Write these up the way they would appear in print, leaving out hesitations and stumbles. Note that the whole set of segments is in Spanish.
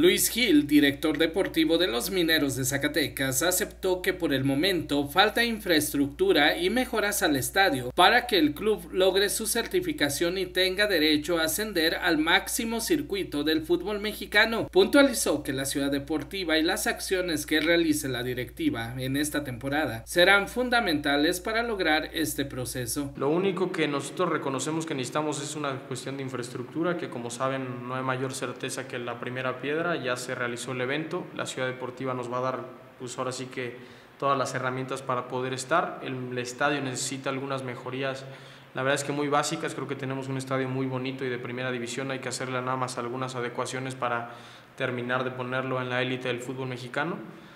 Luis Gil, director deportivo de los Mineros de Zacatecas, aceptó que por el momento falta infraestructura y mejoras al estadio para que el club logre su certificación y tenga derecho a ascender al máximo circuito del fútbol mexicano. Puntualizó que la ciudad deportiva y las acciones que realice la directiva en esta temporada serán fundamentales para lograr este proceso. Lo único que nosotros reconocemos que necesitamos es una cuestión de infraestructura, que como saben no hay mayor certeza que la primera piedra. Ya se realizó el evento, la ciudad deportiva nos va a dar pues ahora sí que todas las herramientas para poder estar. El estadio necesita algunas mejorías, la verdad es que muy básicas. Creo que tenemos un estadio muy bonito y de primera división, hay que hacerle nada más algunas adecuaciones para terminar de ponerlo en la élite del fútbol mexicano.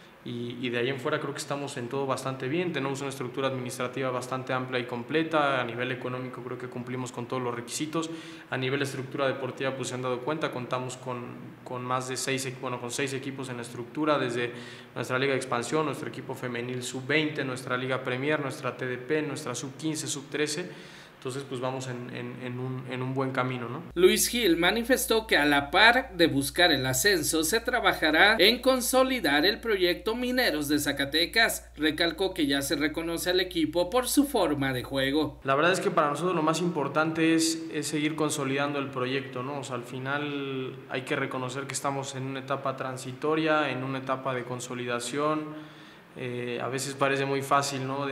Y de ahí en fuera creo que estamos en todo bastante bien, tenemos una estructura administrativa bastante amplia y completa. A nivel económico creo que cumplimos con todos los requisitos. A nivel de estructura deportiva pues se han dado cuenta, contamos con más de 6 equipos en la estructura, desde nuestra liga de expansión, nuestro equipo femenil sub-20, nuestra liga premier, nuestra TDP, nuestra sub-15, sub-13. Entonces pues vamos en un buen camino, ¿no? Luis Gil manifestó que a la par de buscar el ascenso se trabajará en consolidar el proyecto Mineros de Zacatecas. Recalcó que ya se reconoce al equipo por su forma de juego. La verdad es que para nosotros lo más importante es seguir consolidando el proyecto, ¿no? O sea, al final hay que reconocer que estamos en una etapa transitoria, en una etapa de consolidación. A veces parece muy fácil, ¿no?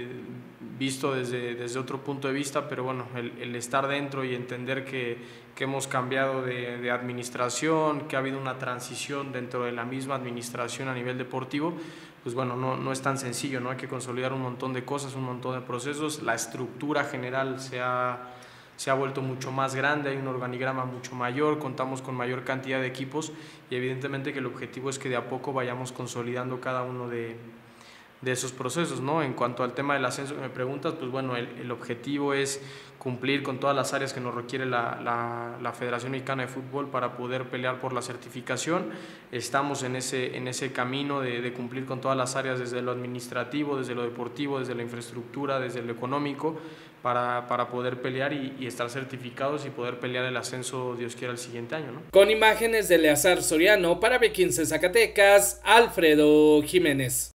Visto desde otro punto de vista, pero bueno, el estar dentro y entender que hemos cambiado de administración, que ha habido una transición dentro de la misma administración a nivel deportivo, pues bueno, no es tan sencillo, ¿no? Hay que consolidar un montón de cosas, un montón de procesos. La estructura general se ha vuelto mucho más grande, hay un organigrama mucho mayor, contamos con mayor cantidad de equipos y evidentemente que el objetivo es que de a poco vayamos consolidando cada uno de esos procesos, ¿no? En cuanto al tema del ascenso que me preguntas, pues bueno, el objetivo es cumplir con todas las áreas que nos requiere la Federación Mexicana de Fútbol para poder pelear por la certificación. Estamos en ese camino de cumplir con todas las áreas, desde lo administrativo, desde lo deportivo, desde la infraestructura, desde lo económico, para poder pelear y estar certificados y poder pelear el ascenso, Dios quiera, el siguiente año, ¿no? Con imágenes de Eleazar Soriano para B15 Zacatecas, Alfredo Jiménez.